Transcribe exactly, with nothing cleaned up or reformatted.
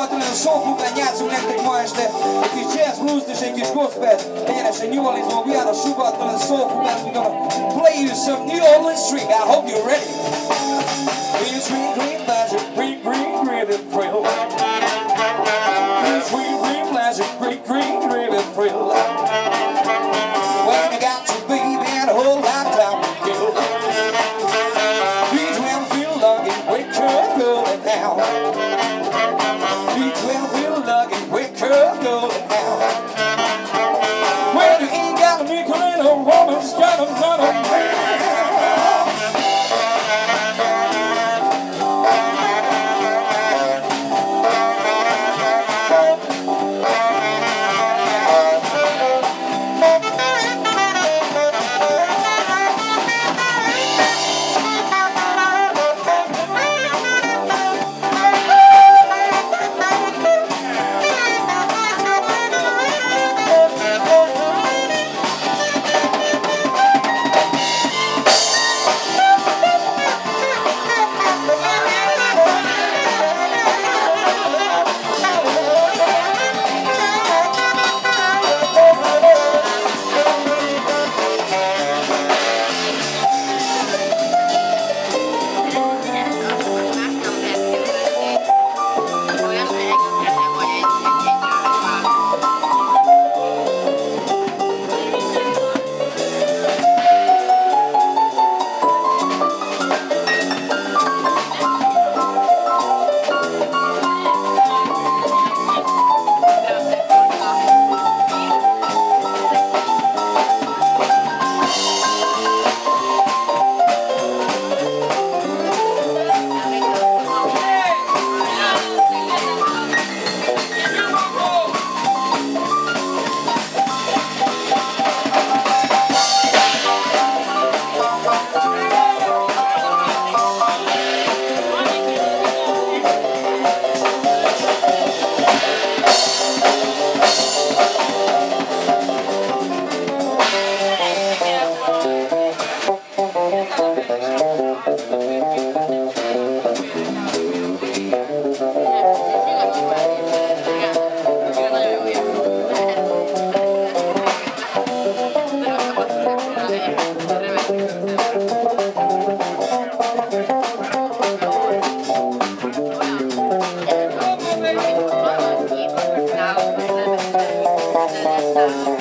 Attila The SoulFool Band játszunk nektek ma este egy kis jazz blues és egy kis gospel. Egyenesen New Orleansból, we are the Suba Attila The SoulFool Band. We're gonna play you some New Orleans string. I hope you're ready. Green, green, green, magic, green, green, green, and thrill. Green, green, green, magic, green, green, green, and thrill. When you got your baby and a whole lifetime to kill. Beach when we feel lucky, wake her going down. Beach when we feel lucky, wake her going down. When you ain't got a nickel and a woman's got a gun on me. Now,